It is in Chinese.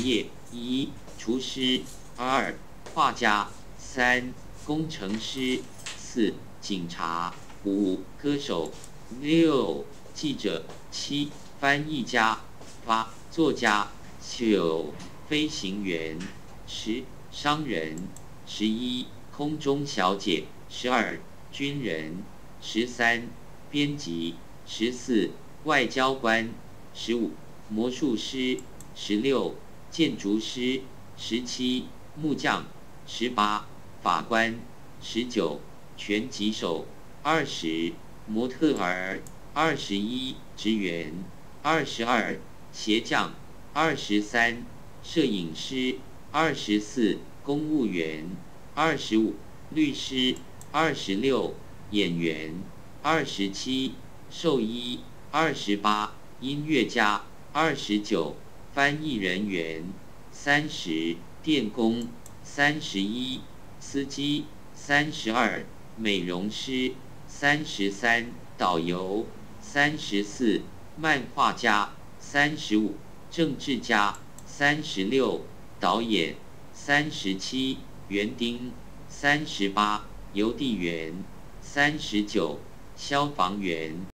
业：1、厨师；2、画家；3、工程师；4、警察；5、歌手；6、记者；7、翻译家；8、作家；9、飞行员；10、商人；11、空中小姐；12、军人；13、编辑；14、外交官；15、魔术师；16、建筑师；17、木匠；18、法官；19、拳击手；20、模特儿；21、职员；22、鞋匠；23、摄影师；24、公务员；25、律师；26、演员；27、兽医；28、音乐家；29、翻译人员；30、电工；31、司机；32、美容师；33、导游；34、漫画家；35、政治家；36、导演；37、园丁；38、邮递员；39、消防员。